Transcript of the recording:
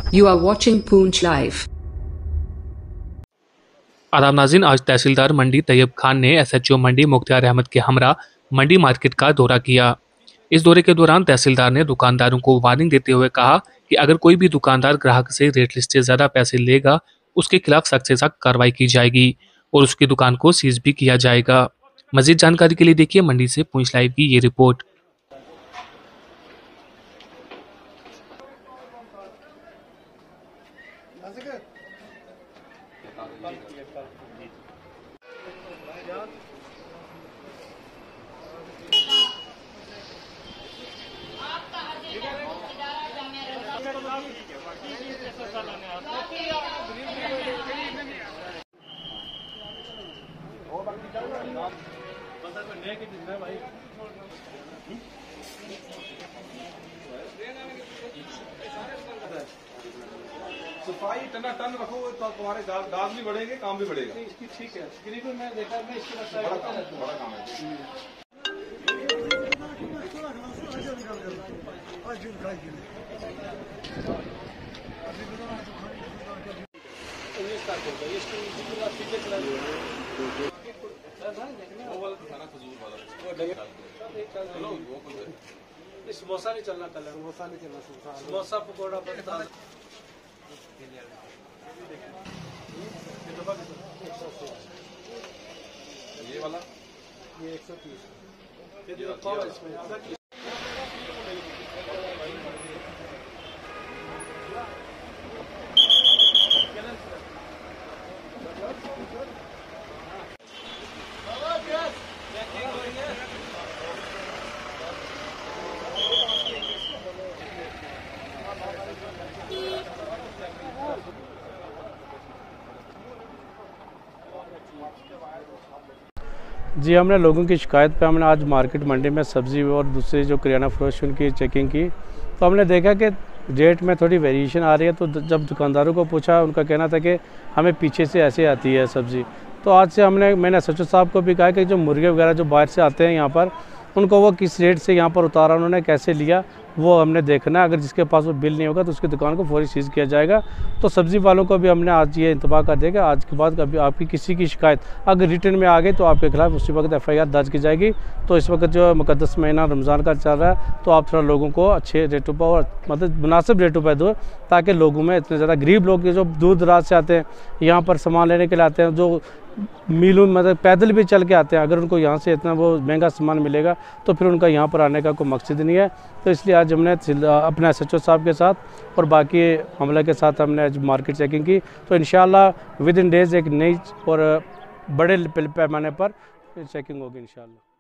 You are watching Poonch Live. आदाब नाज़रीन, आज तहसीलदार मंडी तैयब खान ने एसएचओ मंडी मुख्तार अहमद के हमरा मंडी मार्केट का दौरा किया। इस दौरे के दौरान तहसीलदार ने दुकानदारों को वार्निंग देते हुए कहा कि अगर कोई भी दुकानदार ग्राहक से रेट लिस्ट से ज़्यादा पैसे लेगा, उसके खिलाफ सख्त से सख्त कार्रवाई की जाएगी और उसकी दुकान को सीज भी किया जाएगा। मजीद जानकारी के लिए देखिए मंडी से पूंछ लाइव की ये रिपोर्ट। सफाई टना टन रखो तो तुम्हारे गाज भी बढ़ेंगे, काम भी बढ़ेगा। इसकी ठीक है, गरीबी में देखा मैं इसके बड़ा काम है। समोसा नहीं चलना, कलर समोसा नहीं चलना, समोसा पकौड़ा बनता ये वाला ये 130 इसमें जी। हमने लोगों की शिकायत पे हमने आज मार्केट मंडी में सब्ज़ी और दूसरे जो किराना फरोश उनकी चेकिंग की, तो हमने देखा कि रेट में थोड़ी वेरिएशन आ रही है। तो जब दुकानदारों को पूछा, उनका कहना था कि हमें पीछे से ऐसे आती है सब्ज़ी। तो आज से मैंने सचिव साहब को भी कहा कि जो मुर्गे वगैरह जो बाहर से आते हैं यहाँ पर, उनको वो किस रेट से यहाँ पर उतारा, उन्होंने कैसे लिया, वो हमने देखना है। अगर जिसके पास वो बिल नहीं होगा तो उसकी दुकान को फौरी सीज किया जाएगा। तो सब्ज़ी वालों को भी हमने आज ये इंतबाह कर दिया कि आज के बाद कभी आपकी किसी की शिकायत अगर रिटर्न में आ गई तो आपके खिलाफ उसी वक्त FIR दर्ज की जाएगी। तो इस वक्त जो मुकद्दस महीना रमज़ान का चल रहा है, तो आप थोड़ा लोगों को अच्छे रेटों पर और मतलब मुनासिब रेटों पर दो, ताकि लोगों में इतने ज़्यादा गरीब लोग जो दूर दराज से आते हैं, यहाँ पर सामान लेने के लिए आते हैं, जो मीलों मतलब पैदल भी चल के आते हैं, अगर उनको यहाँ से इतना वो महंगा सामान मिलेगा तो फिर उनका यहाँ पर आने का कोई मकसद नहीं है। तो इसलिए आज हमने अपने SHO साहब के साथ और बाकी हमले के साथ हमने आज मार्केट चेकिंग की। तो इंशाल्लाह विद इन डेज़ एक नई और बड़े पैमाने पर चेकिंग होगी इंशाल्लाह।